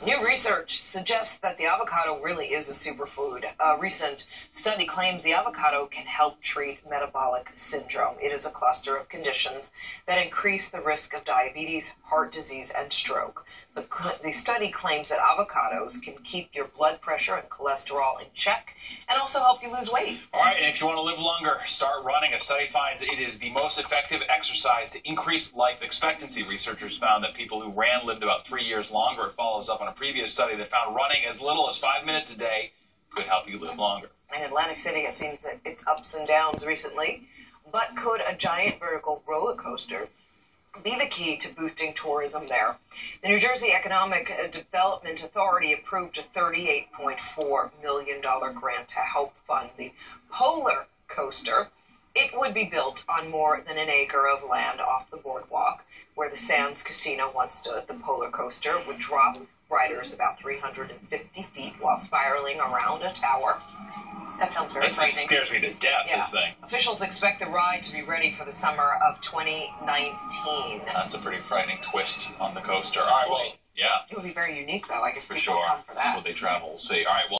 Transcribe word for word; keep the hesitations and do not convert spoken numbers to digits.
New research suggests that the avocado really is a superfood. A recent study claims the avocado can help treat metabolic syndrome. It is a cluster of conditions that increase the risk of diabetes, heart disease, and stroke. The, the study claims that avocados can keep your blood pressure and cholesterol in check and also help you lose weight. All right, and if you want to live longer, start running. A study finds that it is the most effective exercise to increase life expectancy. Researchers found that people who ran lived about three years longer. It follows up on a previous study that found running as little as five minutes a day could help you live longer. And Atlantic City has seen its ups and downs recently, but could a giant vertical roller coaster be the key to boosting tourism there? The New Jersey Economic Development Authority approved a thirty-eight point four million dollars grant to help fund the Polar Coaster. It would be built on more than an acre of land off the boardwalk where the Sands Casino once stood. The Polar Coaster would drop riders about three hundred fifty feet while spiraling around a tower. That sounds very this frightening. Scares me to death, yeah. This thing. Officials expect the ride to be ready for the summer of twenty nineteen. That's a pretty frightening twist on the coaster. All right, well, yeah. It would be very unique, though. I guess for people sure. come for that. Will they travel? We'll see. All right, well.